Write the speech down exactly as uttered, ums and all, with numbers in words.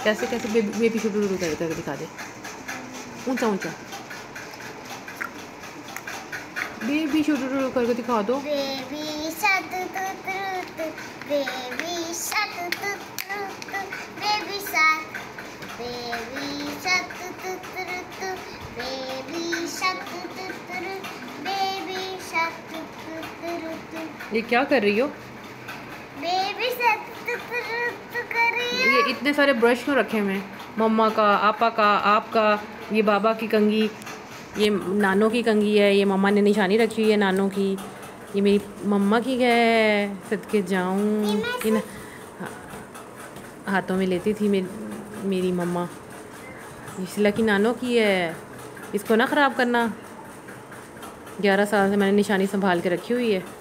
कैसे कैसे baby baby शुरू शुरू कर करके दिखा दे, ऊंचा ऊंचा बेबी शुरू शुरू करके दिखा दो। Baby shark baby shark baby shark baby shark baby shark baby shark. ये क्या कर रही हो? बेबी शार्क कर रही हो। ये इतने सारे ब्रश क्यों रखे हुए हैं? मम्मा का, आपा का, आपका, ये बाबा की कंघी, ये नानों की कंघी है, ये मम्मा ने निशानी रखी हुई है नानों की, ये मेरी मम्मा की है, सदके जाऊं इन हाथों में लेती थी मेरी मेरी मम्मा। इसला की नानों की है, इसको ना ख़राब करना। ग्यारह साल से मैंने निशानी संभाल के रखी हुई है।